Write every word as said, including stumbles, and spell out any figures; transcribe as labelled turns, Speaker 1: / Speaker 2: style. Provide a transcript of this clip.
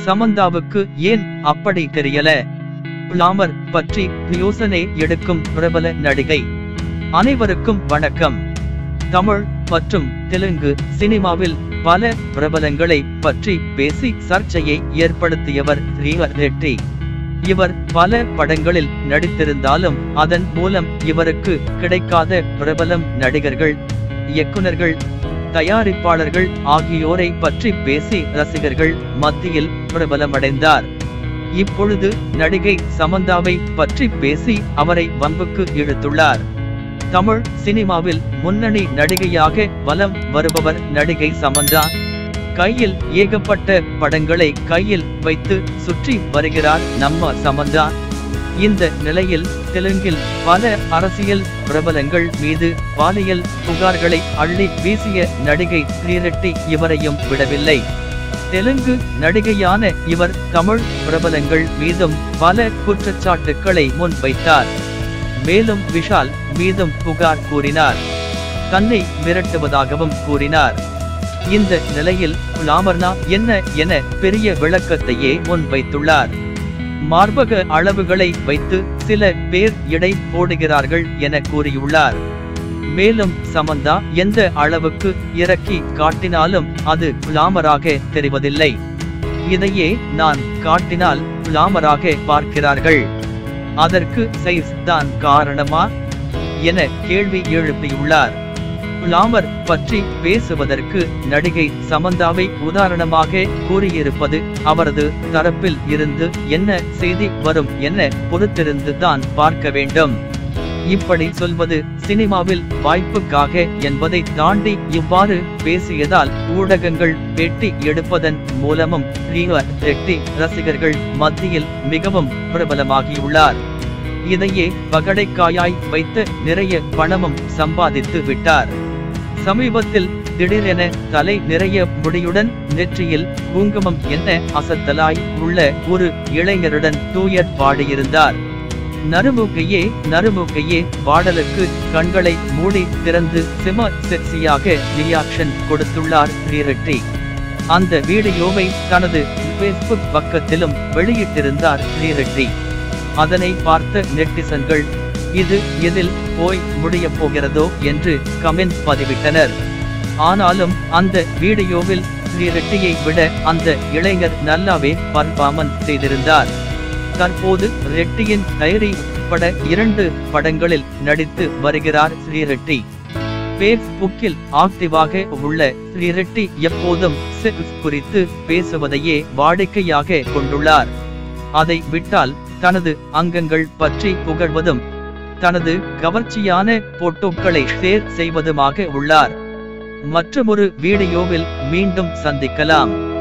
Speaker 1: சமந்தாவுக்கு ஏன் அப்படி தெரியல? கிளாமர் பற்றி யோசனை எடுக்கும் பிரபல நடிகை. அனைவருக்கும் வணக்கம். தமிழ் மற்றும் தெலுங்கு சினிமாவில் பல பிரபலங்களை பற்றி பேசி சர்ச்சையை ஏற்படுத்தியவர் ரெட்டி. இவர் பல படங்களில் நடித்திருந்தாலும் அதன் மூலம் இவருக்கு கிடைக்காத பிரபலம் நடிகர்கள், இயக்குனர்கள், தயாரிப்பாளர்கள் ஆகியோரை பற்றி பேசி ரசிகர்கள் மத்தியில் பிரபலமடைந்தார். இப்பொழுது நடிகை சமந்தாவை பற்றி பேசி அவரை வம்புக்கு இழுத்துள்ளார். தமிழ் சினிமாவில் முன்னணி நடிகையாக வலம் வருபவர் நடிகை சமந்தா. கையில் ஏகப்பட்ட படங்களை கையில் வைத்து சுற்றி வருகிறார் நம்ம சமந்தா. இந்த நிலையில் தெலுங்கில் பல அரசியல் பிரபலங்கள் மீது பாலியல் புகார்களை அள்ளி வீசிய நடிகை ரெட்டி இவரையும் விடவில்லை. தெலுங்கு நடிகையான இவர் தமிழ் பிரபலங்கள் மீதும் பல குற்றச்சாட்டுக்களை முன்வைத்தார். மேலும் விஷால் மீதும் புகார் கூறினார். தன்னை மிரட்டுவதாகவும் கூறினார். இந்த நிலையில் கிளாமர்னா என்ன என பெரிய விளக்கத்தையே முன்வைத்துள்ளார். மார்பக அளவுகளை வைத்து சில பேர் எடை போடுகிறார்கள் என கூறியுள்ளார். மேலும் சமந்தா எந்த அளவுக்கு இறக்கி காட்டினாலும் அது கிளாமராக தெரிவதில்லை. இதையே நான் காட்டினால் கிளாமராக பார்க்கிறார்கள், அதற்கு சைஸ் தான் காரணமா என கேள்வி எழுப்பியுள்ளார். கிளாமர் பற்றி பேசுவதற்கு நடிகை சமந்தாவை உதாரணமாக கூறியிருப்பது அவரது தரப்பில் இருந்து என்ன செய்தி வரும் என பொறுத்திருந்து தான் பார்க்க வேண்டும். இப்படி சொல்வது சினிமாவில் வாய்ப்புக்காக என்பதை தாண்டி இவ்வாறு பேசியதால் ஊடகங்கள் பேட்டி எடுப்பதன் மூலமும் ரெட்டி ரசிகர்கள் மத்தியில் மிகவும் பிரபலமாகியுள்ளார். இதையே பகடைக்காயாய் வைத்து நிறைய பணமும் சம்பாதித்து விட்டார். சமீபத்தில் திடீரென தலை நிறைய முடியுடன் நெற்றியில் குங்குமம் என்ன அசத்தலாய் உள்ள ஒரு இளைஞருடன் டூயட் பாடியிருந்தார். நறுமுகையே நறுமுகையே பாடலுக்கு கண்களை மூடி திறந்து செம செக்ஸியாக ரியாக்ஷன் கொடுத்துள்ளார் ரெட்டி. அந்த வீடியோவை தனது ஃபேஸ்புக் பக்கத்திலும் வெளியிட்டிருந்தார் ரெட்டி. அதனை பார்த்த நெட்டிசன்கள் இது எதில் போய் முடிய போகிறதோ என்று கமெண்ட் பதிவிட்டனர். ஆனாலும் அந்த வீடியோவில் ரெட்டியை விட அந்த இளைஞர் நல்லாவே பர்ஃபார்மன்ஸ் செய்திருந்தார். தற்போது ரெட்டியின் டைரி பட இரண்டு படங்களில் நடித்து வருகிறார் ரெட்டி. ஃபேஸ்புக்கில் ஆக்டிவாக உள்ள ரெட்டி எப்போதும் செக்ஸ் குறித்து பேசுவதையே வாடிக்கையாக கொண்டுள்ளார். அதை விட்டால் தனது அங்கங்கள் பற்றி புகழ்வதும் தனது கவர்ச்சியான போட்டோக்களை ஷேர் செய்வதுமாக உள்ளார். மற்றொரு வீடியோவில் மீண்டும் சந்திக்கலாம்.